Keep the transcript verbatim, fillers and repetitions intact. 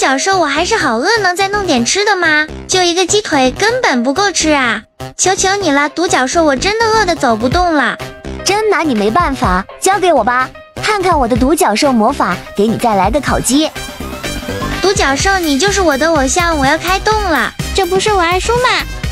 角兽，我还是好饿，能再弄点吃的吗？就一个鸡腿根本不够吃啊！求求你了，独角兽，我真的饿得走不动了。 真拿你没办法，交给我吧，看看我的独角兽魔法，给你再来个烤鸡。 独角兽，你就是我的偶像，我要开动了。 这不是我二叔吗？